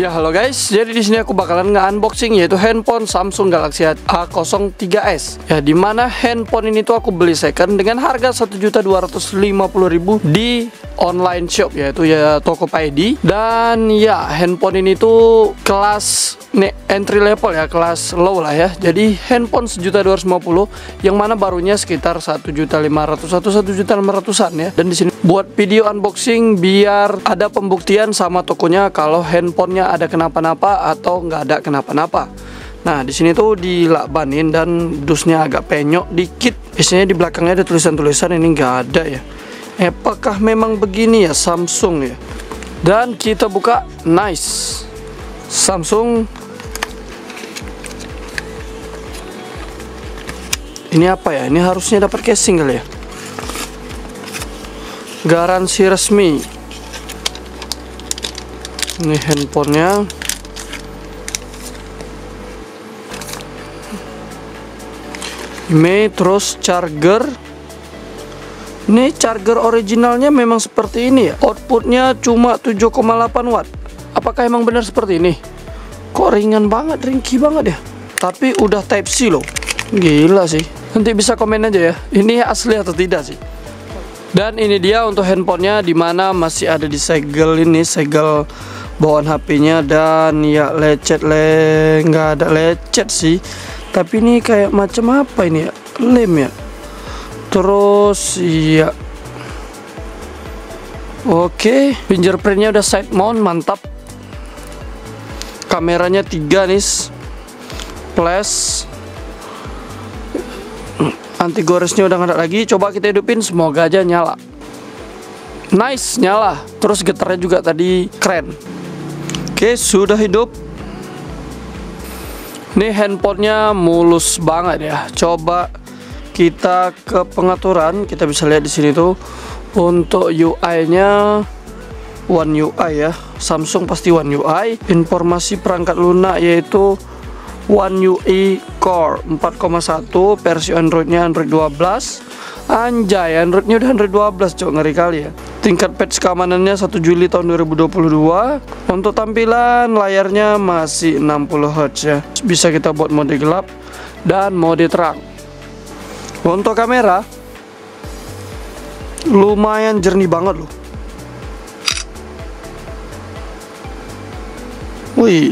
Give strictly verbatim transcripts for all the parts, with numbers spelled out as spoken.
Ya halo guys, jadi di sini aku bakalan nge-unboxing yaitu handphone Samsung Galaxy A nol tiga S. Ya dimana handphone ini tuh aku beli second dengan harga satu juta dua ratus lima puluh ribu di online shop yaitu ya Tokopedia. Dan ya handphone ini tuh kelas nih, entry level ya, kelas low lah ya. Jadi handphone sejuta dua ratus lima puluh yang mana barunya sekitar satu juta lima ratus atau satu juta enam ratusan ya. Dan di sini buat video unboxing biar ada pembuktian sama tokonya kalau handphonenya ada kenapa-napa atau nggak ada kenapa-napa. Nah di sini tuh dilakbanin dan dusnya agak penyok dikit. Biasanya di belakangnya ada tulisan-tulisan, ini nggak ada ya. Apakah memang begini ya Samsung ya? Dan kita buka, nice. Samsung. Ini apa ya? Ini harusnya dapat casing kali ya. Garansi resmi. Ini handphonenya. Ini terus charger. Ini charger originalnya memang seperti ini ya. Outputnya cuma tujuh koma delapan watt. Apakah emang benar seperti ini? Kok ringan banget, ringkih banget ya. Tapi udah Type C loh. Gila sih. Nanti bisa komen aja ya, ini asli atau tidak sih. Dan ini dia untuk handphonenya, dimana masih ada di segel ini, segel bawaan H P-nya. Dan ya lecet le, nggak ada lecet sih. Tapi ini kayak macam apa ini ya? Lem ya. Terus ya. Oke, fingerprintnya udah side mount, mantap. Kameranya tiga nih, flash. Anti goresnya udah nggak ada lagi. Coba kita hidupin, semoga aja nyala. Nice, nyala. Terus getarnya juga tadi keren. Oke, sudah hidup. Ini handphonenya mulus banget ya. Coba kita ke pengaturan, kita bisa lihat di sini tuh untuk U I-nya One U I ya. Samsung pasti One U I. Informasi perangkat lunak yaitu One U I Core empat koma satu, versi Androidnya Android dua belas. Anjay, Androidnya udah Android dua belas, cok, ngeri kali ya. Tingkat patch keamanannya satu Juli tahun dua ribu dua puluh dua. Untuk tampilan layarnya masih enam puluh hertz ya. Bisa kita buat mode gelap dan mode terang. Untuk kamera lumayan jernih banget loh. Wih,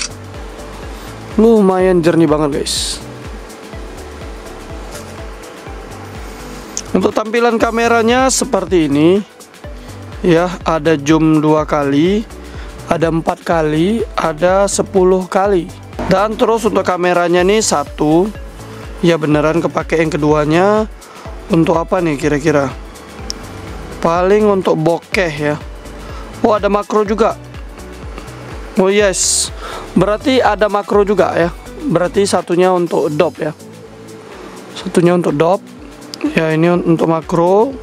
lumayan jernih banget guys. Untuk tampilan kameranya seperti ini ya, ada zoom dua kali, ada empat kali, ada sepuluh kali. Dan terus untuk kameranya nih satu. Ya beneran kepake yang keduanya. Untuk apa nih kira-kira? Paling untuk bokeh ya. Oh ada makro juga. Oh yes, berarti ada makro juga ya. Berarti satunya untuk dop ya. Satunya untuk dop. Ya ini untuk makro.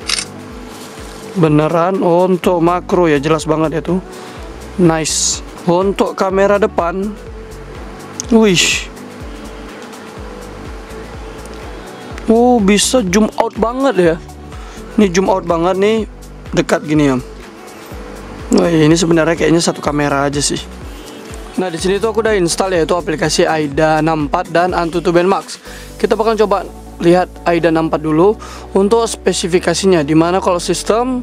Beneran oh, untuk makro ya, jelas banget ya tuh. Nice. Untuk kamera depan, wish. Oh bisa zoom out banget ya. Ini zoom out banget nih, dekat gini ya. Wah ini sebenarnya kayaknya satu kamera aja sih. Nah di sini tuh aku udah install yaitu aplikasi AIDA enam puluh empat dan Antutu Benmax. Kita bakal coba lihat AIDA enam puluh empat dulu untuk spesifikasinya. Dimana kalau sistem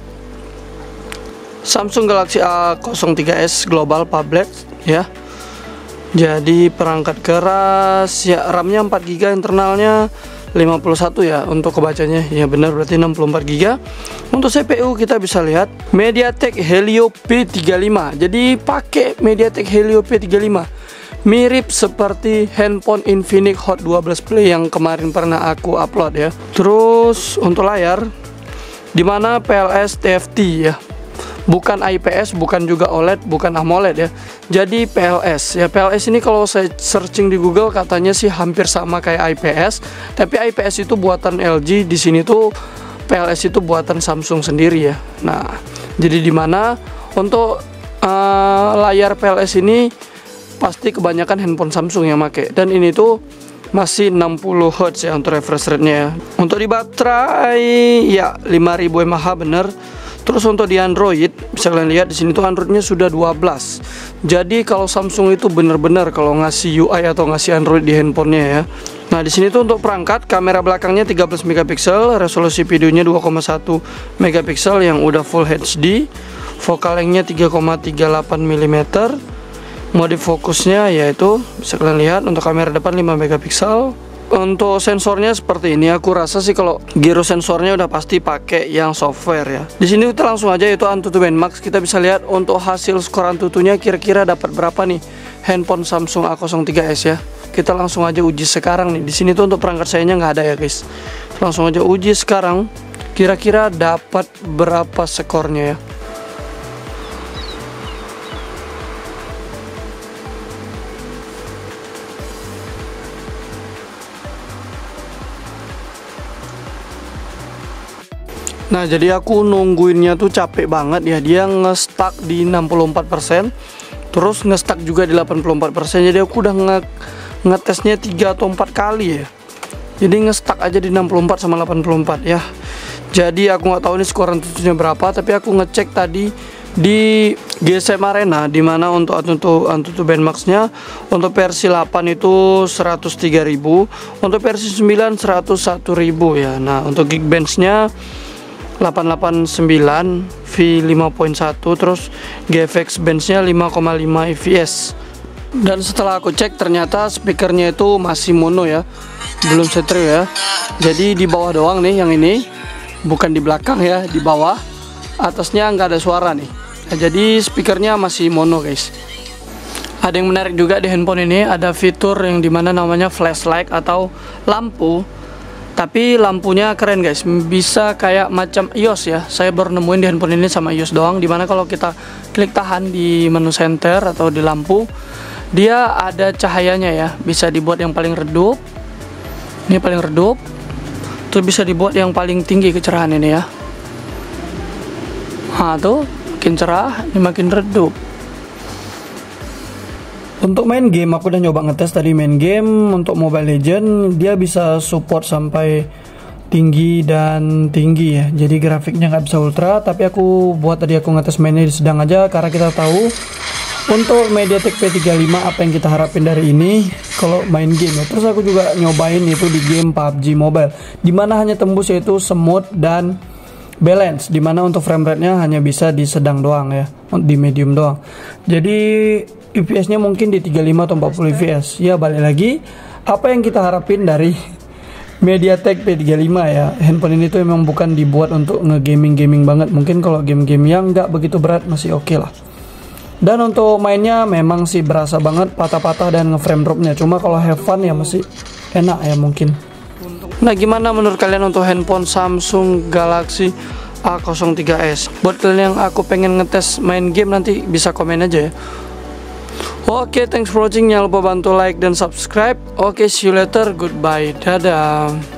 Samsung Galaxy A nol tiga S Global Public ya. Jadi perangkat keras ya, RAM-nya empat giga, internalnya lima puluh satu ya. Untuk kebacanya ya benar, berarti enam puluh empat giga. Untuk C P U kita bisa lihat MediaTek Helio P tiga puluh lima. Jadi pakai MediaTek Helio P tiga puluh lima. Mirip seperti handphone Infinix Hot dua belas Play yang kemarin pernah aku upload ya. Terus untuk layar, dimana P L S T F T ya, bukan I P S, bukan juga O L E D, bukan AMOLED ya. Jadi P L S ya. P L S ini kalau saya searching di Google katanya sih hampir sama kayak I P S, tapi I P S itu buatan L G. Di sini tuh P L S itu buatan Samsung sendiri ya. Nah jadi dimana untuk uh, layar P L S ini pasti kebanyakan handphone Samsung yang make. Dan ini tuh masih enam puluh hertz ya untuk refresh rate-nya ya. Untuk di baterai ya lima ribu mAh bener. Terus untuk di Android, bisa kalian lihat di sini tuh Androidnya sudah dua belas. Jadi kalau Samsung itu benar-benar kalau ngasih U I atau ngasih Android di handphonenya ya. Nah di sini tuh untuk perangkat, kamera belakangnya tiga belas megapiksel, resolusi videonya dua koma satu megapiksel yang udah full H D, focal lengthnya tiga koma tiga delapan milimeter, mode fokusnya yaitu bisa kalian lihat untuk kamera depan lima megapiksel. Untuk sensornya seperti ini, aku rasa sih kalau gyro sensornya udah pasti pakai yang software ya. Di sini kita langsung aja itu Antutu Benchmark, kita bisa lihat untuk hasil skor Antutunya kira-kira dapat berapa nih handphone Samsung A nol tiga S ya. Kita langsung aja uji sekarang nih. Di sini tuh untuk perangkat sayanya nggak ada ya guys. Langsung aja uji sekarang, kira-kira dapat berapa skornya ya. Nah jadi aku nungguinnya tuh capek banget ya. Dia nge-stuck di enam puluh empat persen, terus nge-stuck juga di delapan puluh empat persen. Jadi aku udah nge ngetesnya tiga atau empat kali ya. Jadi nge-stuck aja di enam puluh empat sama delapan puluh empat ya. Jadi aku nggak tahu ini skor Antutunya berapa, tapi aku ngecek tadi di G S M Arena, dimana untuk Antutu, Antutu Benchmark-nya untuk versi delapan itu seratus tiga ribu, untuk versi sembilan seratus satu ribu ya. Nah untuk Geekbench-nya delapan delapan sembilan V lima koma satu, terus G F X Bench-nya lima koma lima I P S. Dan setelah aku cek ternyata speakernya itu masih mono ya, belum stereo ya. Jadi di bawah doang nih yang ini, bukan di belakang ya, di bawah. Atasnya nggak ada suara nih. Nah, jadi speakernya masih mono guys. Ada yang menarik juga di handphone ini, ada fitur yang dimana namanya flashlight atau lampu. Tapi lampunya keren guys, bisa kayak macam iOS ya. Saya baru nemuin di handphone ini sama iOS doang, dimana kalau kita klik tahan di menu center atau di lampu, dia ada cahayanya ya. Bisa dibuat yang paling redup, ini paling redup, terus bisa dibuat yang paling tinggi kecerahan ini ya. Nah tuh makin cerah, ini makin redup. Untuk main game, aku udah nyoba ngetes tadi main game. Untuk Mobile Legends dia bisa support sampai tinggi dan tinggi ya. Jadi grafiknya nggak bisa ultra, tapi aku buat tadi aku ngetes mainnya di sedang aja, karena kita tahu untuk MediaTek P tiga puluh lima apa yang kita harapin dari ini kalau main game ya. Terus aku juga nyobain itu di game P U B G Mobile, dimana hanya tembus yaitu smooth dan balance, dimana untuk frame rate-nya hanya bisa di sedang doang ya, di medium doang. Jadi I P S-nya mungkin di tiga puluh lima atau empat puluh I P S. Ya balik lagi, apa yang kita harapin dari MediaTek P tiga puluh lima ya. Handphone ini tuh memang bukan dibuat untuk nge-gaming-gaming banget. Mungkin kalau game-game yang nggak begitu berat masih oke okay lah. Dan untuk mainnya memang sih berasa banget patah-patah dan nge-frame drop-nya. Cuma kalau have fun ya masih enak ya mungkin. Nah gimana menurut kalian untuk handphone Samsung Galaxy A nol tiga S? Buat kalian yang aku pengen ngetes main game nanti bisa komen aja ya. Oke, okay, thanks for watching. Jangan lupa bantu like dan subscribe. Oke, okay, see you later. Goodbye. Dadah.